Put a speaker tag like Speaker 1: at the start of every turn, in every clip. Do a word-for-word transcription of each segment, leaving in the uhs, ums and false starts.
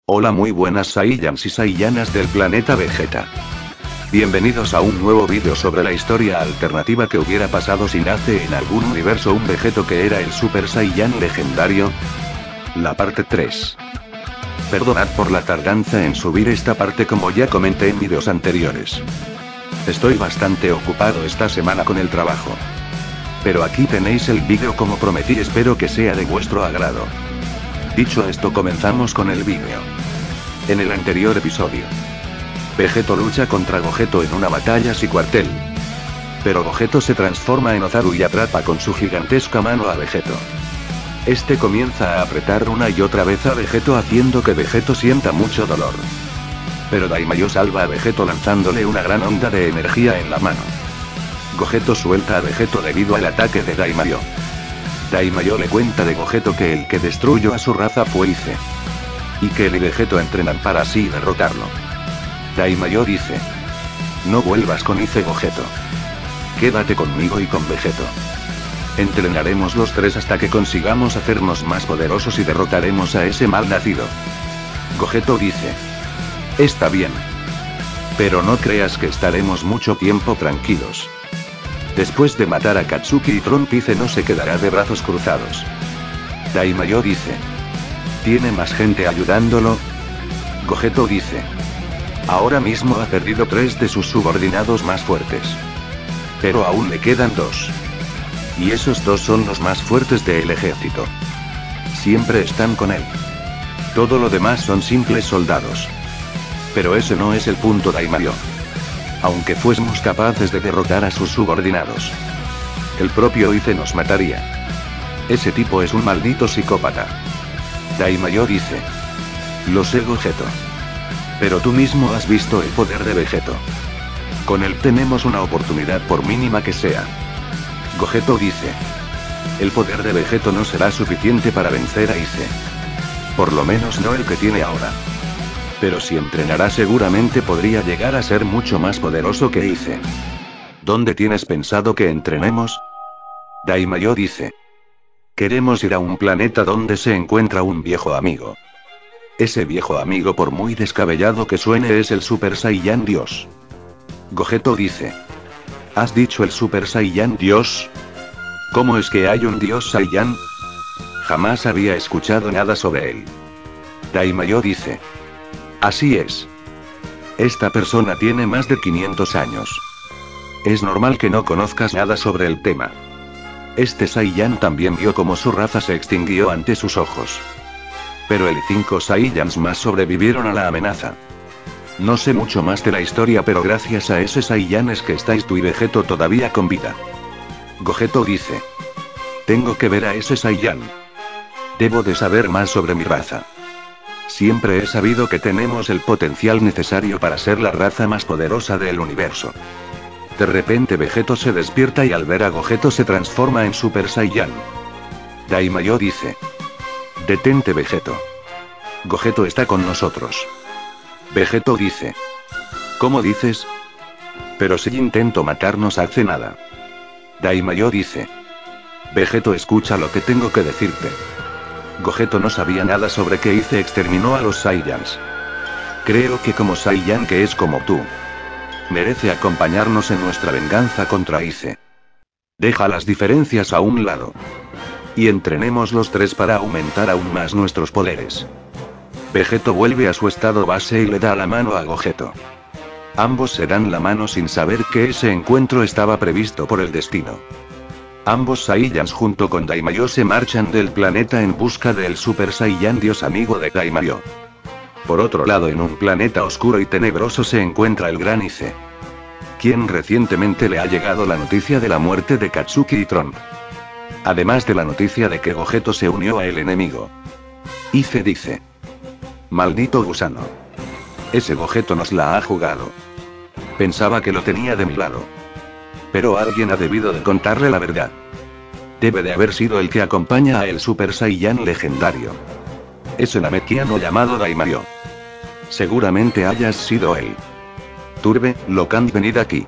Speaker 1: Hola, muy buenas Saiyans y Saiyanas del planeta Vegeta. Bienvenidos a un nuevo vídeo sobre la historia alternativa que hubiera pasado si nace en algún universo un Vegeto que era el Super Saiyan legendario. La parte tres. Perdonad por la tardanza en subir esta parte, como ya comenté en vídeos anteriores. Estoy bastante ocupado esta semana con el trabajo. Pero aquí tenéis el vídeo como prometí, espero que sea de vuestro agrado. Dicho esto, comenzamos con el vídeo. En el anterior episodio, Vegeto lucha contra Gogeto en una batalla sin cuartel. Pero Gogeto se transforma en Ozaru y atrapa con su gigantesca mano a Vegeto. Este comienza a apretar una y otra vez a Vegeto, haciendo que Vegeto sienta mucho dolor. Pero Daimayo salva a Vegeto lanzándole una gran onda de energía en la mano. Gogeto suelta a Vegeto debido al ataque de Daimayo. Daimayo le cuenta de Gogeto que el que destruyó a su raza fue Ice. Y que él y Vegeto entrenan para así derrotarlo. Daimayo dice: no vuelvas con Ice, Gogeto. Quédate conmigo y con Vegeto. Entrenaremos los tres hasta que consigamos hacernos más poderosos y derrotaremos a ese mal nacido. Gogeto dice: está bien. Pero no creas que estaremos mucho tiempo tranquilos. Después de matar a Katsuki y Trunks, Ice no se quedará de brazos cruzados. Daimayo dice: ¿tiene más gente ayudándolo? Gogeto dice: ahora mismo ha perdido tres de sus subordinados más fuertes. Pero aún le quedan dos. Y esos dos son los más fuertes del ejército. Siempre están con él. Todo lo demás son simples soldados. Pero ese no es el punto, Daimayo. Aunque fuésemos capaces de derrotar a sus subordinados, el propio Ice nos mataría. Ese tipo es un maldito psicópata. Daimayo dice: lo sé, Gogeto. Pero tú mismo has visto el poder de Vegeto. Con él tenemos una oportunidad, por mínima que sea. Gogeto dice: el poder de Vegeto no será suficiente para vencer a Ice. Por lo menos no el que tiene ahora. Pero si entrenará, seguramente podría llegar a ser mucho más poderoso que Ice. ¿Dónde tienes pensado que entrenemos? Daimayo dice: queremos ir a un planeta donde se encuentra un viejo amigo. Ese viejo amigo, por muy descabellado que suene, es el Super Saiyan Dios. Gogeto dice: ¿has dicho el Super Saiyan Dios? ¿Cómo es que hay un Dios Saiyan? Jamás había escuchado nada sobre él. Daimayo dice: así es. Esta persona tiene más de quinientos años. Es normal que no conozcas nada sobre el tema. Este Saiyan también vio cómo su raza se extinguió ante sus ojos. Pero él y cinco Saiyans más sobrevivieron a la amenaza. No sé mucho más de la historia, pero gracias a ese Saiyan es que estáis tú y Vegeto todavía con vida. Gogeto dice: tengo que ver a ese Saiyan. Debo de saber más sobre mi raza. Siempre he sabido que tenemos el potencial necesario para ser la raza más poderosa del universo. De repente Vegeto se despierta y al ver a Gogeto se transforma en Super Saiyan. Daimayo dice: detente, Vegeto. Gogeto está con nosotros. Vegeto dice: ¿cómo dices? Pero si intento matarnos hace nada. Daimayo dice: Vegeto, escucha lo que tengo que decirte. Gogeto no sabía nada sobre que Ice exterminó a los Saiyans. Creo que como Saiyan que es como tú, merece acompañarnos en nuestra venganza contra Ice. Deja las diferencias a un lado y entrenemos los tres para aumentar aún más nuestros poderes. Vegeto vuelve a su estado base y le da la mano a Gogeto. Ambos se dan la mano sin saber que ese encuentro estaba previsto por el destino. Ambos Saiyans junto con Daimayo se marchan del planeta en busca del Super Saiyan Dios amigo de Daimayo. Por otro lado, en un planeta oscuro y tenebroso se encuentra el gran Ice, quien recientemente le ha llegado la noticia de la muerte de Katsuki y Trunks. Además de la noticia de que Gogeto se unió a el enemigo. Ice dice: maldito gusano. Ese Gogeto nos la ha jugado. Pensaba que lo tenía de mi lado. Pero alguien ha debido de contarle la verdad. Debe de haber sido el que acompaña a el Super Saiyan legendario. Ese namekiano llamado Daimayo. Seguramente hayas sido él. Turbe, Locan, venid aquí.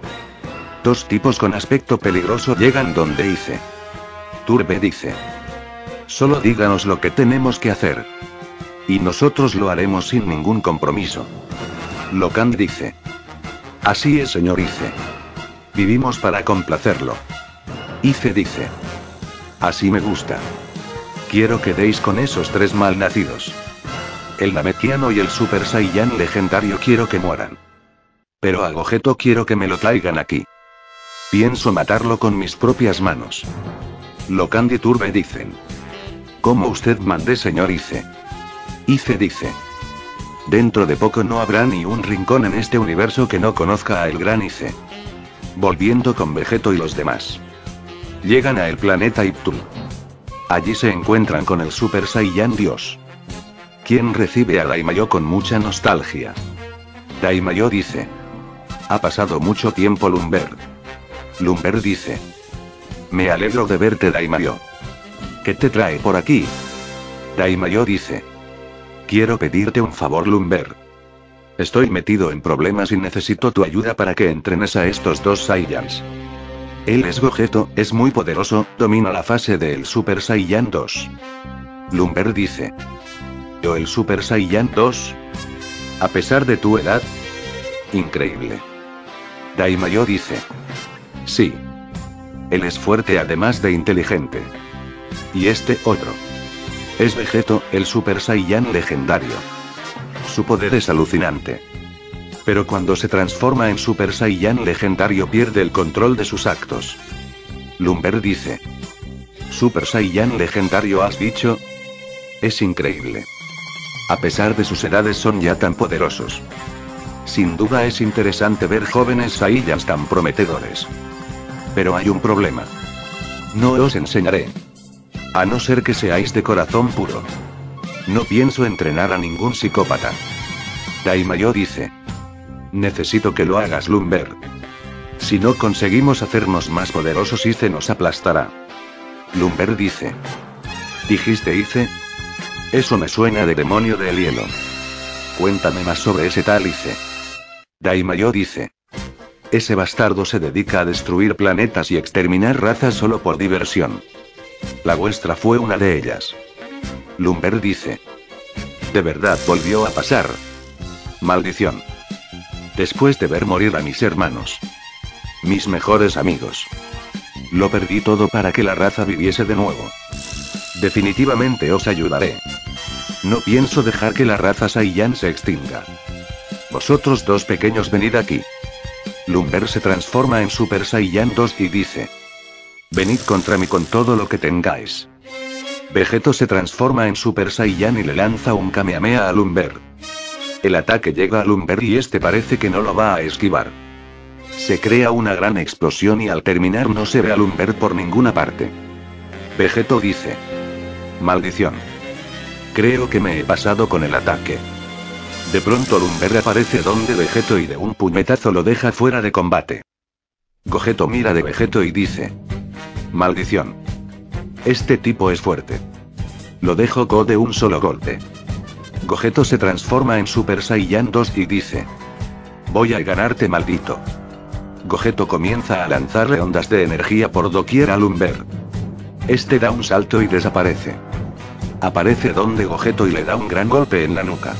Speaker 1: Dos tipos con aspecto peligroso llegan donde Ice. Turbe dice: solo díganos lo que tenemos que hacer. Y nosotros lo haremos sin ningún compromiso. Locand dice. Así es, señor Ice. Vivimos para complacerlo. Ice dice. Así me gusta. Quiero que deis con esos tres malnacidos. El Namekiano y el Super Saiyan legendario quiero que mueran. Pero a Gogeto quiero que me lo traigan aquí. Pienso matarlo con mis propias manos. Locand y Turbe dicen. Como usted mande, señor Ice. Ice dice. Dentro de poco no habrá ni un rincón en este universo que no conozca a el gran Ice. Volviendo con Vegeto y los demás. Llegan a el planeta Iptul. Allí se encuentran con el Super Saiyan Dios. Quien recibe a Daimayo con mucha nostalgia. Daimayo dice. Ha pasado mucho tiempo, Lumber. Lumber dice. Me alegro de verte, Daimayo. ¿Qué te trae por aquí? Daimayo dice. Quiero pedirte un favor, Lumber. Estoy metido en problemas y necesito tu ayuda para que entrenes a estos dos Saiyans. Él es Gogeto, es muy poderoso, domina la fase del Super Saiyan dos. Lumber dice. ¿Yo el Super Saiyan dos? A pesar de tu edad. Increíble. Daimayo dice. Sí. Él es fuerte además de inteligente. Y este otro. Es Vegeto, el Super Saiyan legendario. Su poder es alucinante. Pero cuando se transforma en Super Saiyan legendario pierde el control de sus actos. Lumber dice. ¿Super Saiyan legendario has dicho? Es increíble. A pesar de sus edades son ya tan poderosos. Sin duda es interesante ver jóvenes Saiyans tan prometedores. Pero hay un problema. No os enseñaré. A no ser que seáis de corazón puro. No pienso entrenar a ningún psicópata. Daimayo dice. Necesito que lo hagas, Lumber. Si no conseguimos hacernos más poderosos, Ice nos aplastará. Lumber dice. ¿Dijiste Ice? Eso me suena de demonio del hielo. Cuéntame más sobre ese tal Ice. Daimayo dice. Ese bastardo se dedica a destruir planetas y exterminar razas solo por diversión. La vuestra fue una de ellas. Lumber dice. De verdad volvió a pasar. Maldición. Después de ver morir a mis hermanos. Mis mejores amigos. Lo perdí todo para que la raza viviese de nuevo. Definitivamente os ayudaré. No pienso dejar que la raza Saiyan se extinga. Vosotros dos pequeños venid aquí. Lumber se transforma en Super Saiyan dos y dice. Venid contra mí con todo lo que tengáis. Vegeto se transforma en Super Saiyan y le lanza un Kamehameha a Lumber. El ataque llega a Lumber y este parece que no lo va a esquivar. Se crea una gran explosión y al terminar no se ve a Lumber por ninguna parte. Vegeto dice. Maldición. Creo que me he pasado con el ataque. De pronto Lumber aparece donde Vegeto y de un puñetazo lo deja fuera de combate. Gogeto mira de Vegeto y dice. Maldición. Este tipo es fuerte. Lo dejo go de un solo golpe. Gogeto se transforma en Super Saiyan dos y dice. Voy a ganarte, maldito. Gogeto comienza a lanzarle ondas de energía por doquier a Lumber. Este da un salto y desaparece. Aparece donde Gogeto y le da un gran golpe en la nuca.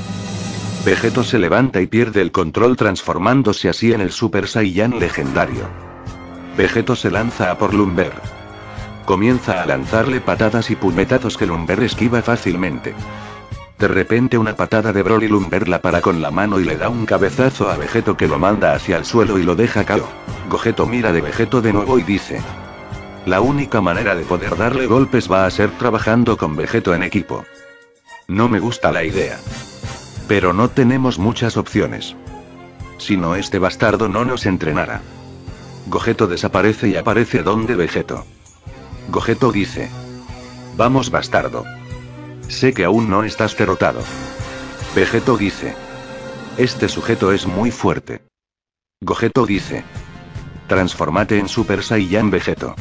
Speaker 1: Vegeto se levanta y pierde el control transformándose así en el Super Saiyan legendario. Vegeto se lanza a por Lumber. Comienza a lanzarle patadas y puñetazos que Lumber esquiva fácilmente. De repente una patada de Broly Lumber la para con la mano y le da un cabezazo a Vegeto que lo manda hacia el suelo y lo deja caer. Gogeto mira de Vegeto de nuevo y dice. La única manera de poder darle golpes va a ser trabajando con Vegeto en equipo. No me gusta la idea. Pero no tenemos muchas opciones. Si no, este bastardo no nos entrenará. Gogeto desaparece y aparece donde Vegeto. Gogeto dice. Vamos, bastardo. Sé que aún no estás derrotado. Vegeto dice. Este sujeto es muy fuerte. Gogeto dice. Transformate en Super Saiyan Vegeto.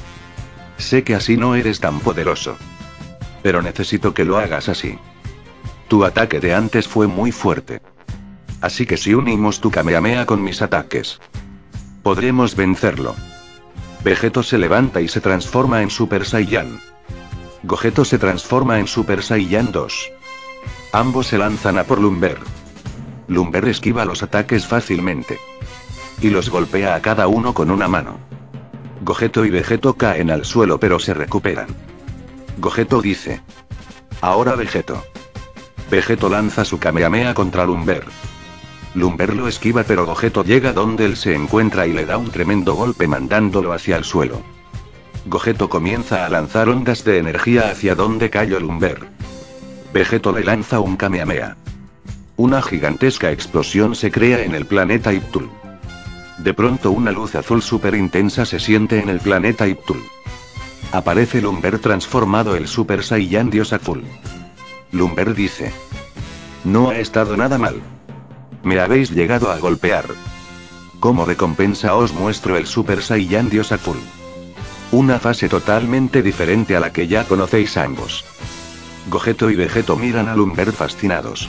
Speaker 1: Sé que así no eres tan poderoso. Pero necesito que lo hagas así. Tu ataque de antes fue muy fuerte. Así que si unimos tu Kamehameha con mis ataques, podremos vencerlo. Vegeto se levanta y se transforma en Super Saiyan. Gogeto se transforma en Super Saiyan dos. Ambos se lanzan a por Lumber. Lumber esquiva los ataques fácilmente. Y los golpea a cada uno con una mano. Gogeto y Vegeto caen al suelo pero se recuperan. Gogeto dice: ahora Vegeto. Vegeto lanza su Kamehameha contra Lumber. Lumber lo esquiva pero Gogeto llega donde él se encuentra y le da un tremendo golpe mandándolo hacia el suelo. Gogeto comienza a lanzar ondas de energía hacia donde cayó Lumber. Vegeto le lanza un Kamehameha. Una gigantesca explosión se crea en el planeta Iptul. De pronto una luz azul súper intensa se siente en el planeta Iptul. Aparece Lumber transformado el Super Saiyan Dios Azul. Lumber dice: no ha estado nada mal. Me habéis llegado a golpear. Como recompensa os muestro el Super Saiyan Dios Azul. Una fase totalmente diferente a la que ya conocéis ambos. Gogeto y Vegeto miran a Lumber fascinados.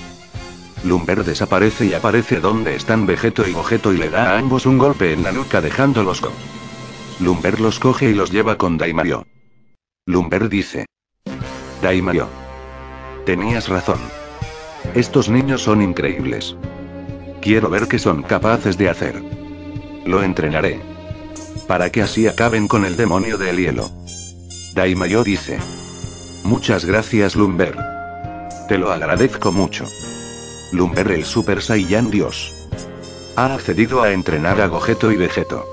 Speaker 1: Lumber desaparece y aparece donde están Vegeto y Gogeto y le da a ambos un golpe en la nuca dejándolos con. Lumber los coge y los lleva con Daimayo. Lumber dice: Daimayo, tenías razón. Estos niños son increíbles. Quiero ver qué son capaces de hacer. Lo entrenaré. Para que así acaben con el demonio del hielo. Daimayo dice: muchas gracias Lumber. Te lo agradezco mucho. Lumber el Super Saiyan Dios ha accedido a entrenar a Gogeto y Vegeto.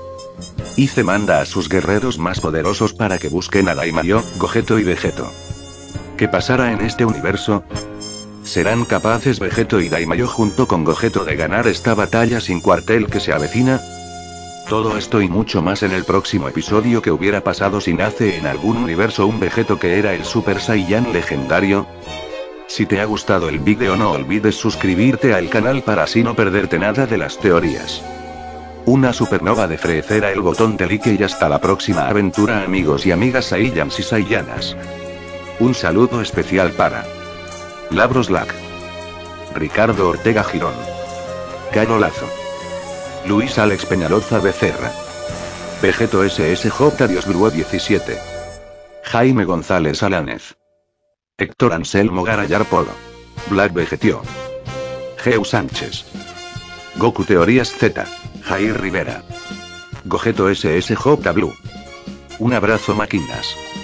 Speaker 1: Ice manda a sus guerreros más poderosos para que busquen a Daimayo, Gogeto y Vegeto. ¿Qué pasará en este universo? ¿Serán capaces Vegeto y Daimayo junto con Gogeto de ganar esta batalla sin cuartel que se avecina? Todo esto y mucho más en el próximo episodio. ¿Qué hubiera pasado si nace en algún universo un Vegeto que era el Super Saiyan legendario? Si te ha gustado el vídeo no olvides suscribirte al canal para así no perderte nada de las teorías. Una supernova de frecer el botón de like y hasta la próxima aventura amigos y amigas Saiyans y Saiyanas. Un saludo especial para Labros Lack, Ricardo Ortega Girón, Caro Lazo, Luis Alex Peñaloza Becerra, Vegeto S S J Dios Bruo diecisiete, Jaime González Alánez, Héctor Anselmo Garayar Polo, Black Vegetio, Geu Sánchez, Goku Teorías Z, Jair Rivera, Gogeto S S J Blue. Un abrazo máquinas.